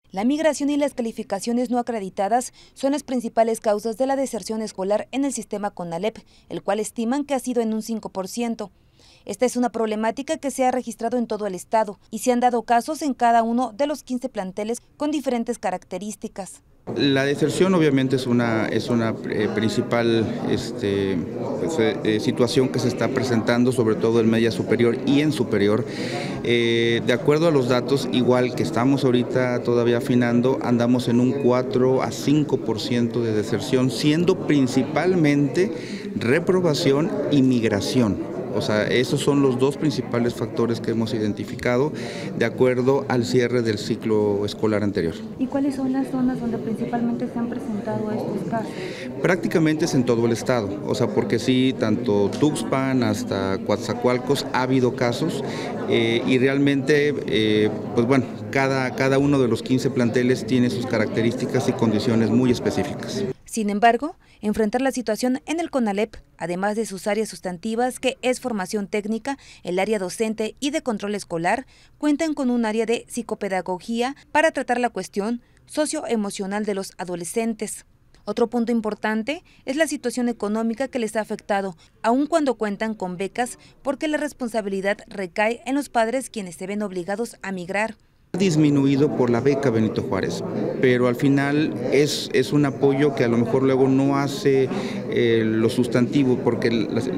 La migración y las calificaciones no acreditadas son las principales causas de la deserción escolar en el sistema CONALEP, el cual estiman que ha sido en un 5%. Esta es una problemática que se ha registrado en todo el estado y se han dado casos en cada uno de los 15 planteles con diferentes características. La deserción obviamente es una principal situación que se está presentando, sobre todo en media superior y en superior. De acuerdo a los datos, igual que estamos ahorita todavía afinando, andamos en un 4 a 5% de deserción, siendo principalmente reprobación y migración. O sea, esos son los dos principales factores que hemos identificado de acuerdo al cierre del ciclo escolar anterior. ¿Y cuáles son las zonas donde principalmente se han presentado estos casos? Prácticamente es en todo el estado, o sea, porque sí, tanto Tuxpan hasta Coatzacoalcos ha habido casos y realmente, pues bueno, cada uno de los 15 planteles tiene sus características y condiciones muy específicas. Sin embargo, enfrentar la situación en el CONALEP, además de sus áreas sustantivas, que es formación técnica, el área docente y de control escolar, cuentan con un área de psicopedagogía para tratar la cuestión socioemocional de los adolescentes. Otro punto importante es la situación económica que les ha afectado, aun cuando cuentan con becas, porque la responsabilidad recae en los padres, quienes se ven obligados a migrar. Disminuido por la beca Benito Juárez, pero al final es un apoyo que a lo mejor luego no hace lo sustantivo, porque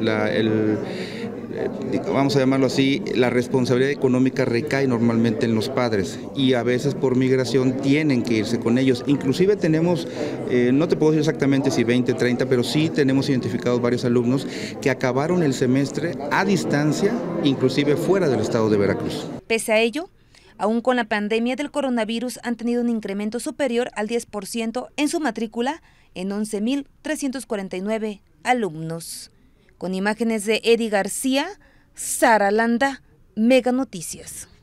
vamos a llamarlo así, la responsabilidad económica recae normalmente en los padres y a veces por migración tienen que irse con ellos. Inclusive tenemos, no te puedo decir exactamente si 20, 30, pero sí tenemos identificados varios alumnos que acabaron el semestre a distancia, inclusive fuera del estado de Veracruz. Pese a ello, aún con la pandemia del coronavirus, han tenido un incremento superior al 10% en su matrícula en 11,349 alumnos. Con imágenes de Eddie García, Sara Landa, Mega Noticias.